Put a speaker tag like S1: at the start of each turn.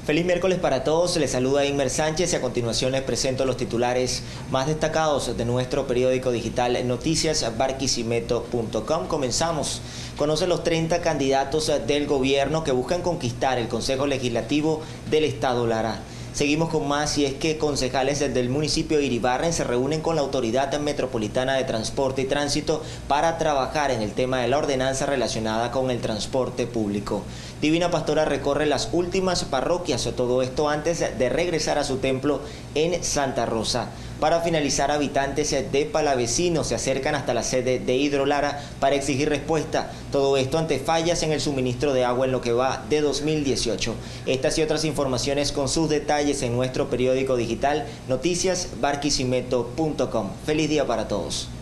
S1: Feliz miércoles para todos, les saluda Inmer Sánchez y a continuación les presento los titulares más destacados de nuestro periódico digital noticiasbarquisimeto.com. Comenzamos. Conoce los 30 candidatos del gobierno que buscan conquistar el Consejo Legislativo del Estado Lara. Seguimos con más y es que concejales del municipio de Iribarren se reúnen con la Autoridad Metropolitana de Transporte y Tránsito para trabajar en el tema de la ordenanza relacionada con el transporte público. Divina Pastora recorre las últimas parroquias, todo esto antes de regresar a su templo en Santa Rosa. Para finalizar, habitantes de Palavecino se acercan hasta la sede de Hidrolara para exigir respuesta. Todo esto ante fallas en el suministro de agua en lo que va de 2018. Estas y otras informaciones con sus detalles en nuestro periódico digital noticiasbarquisimeto.com. Feliz día para todos.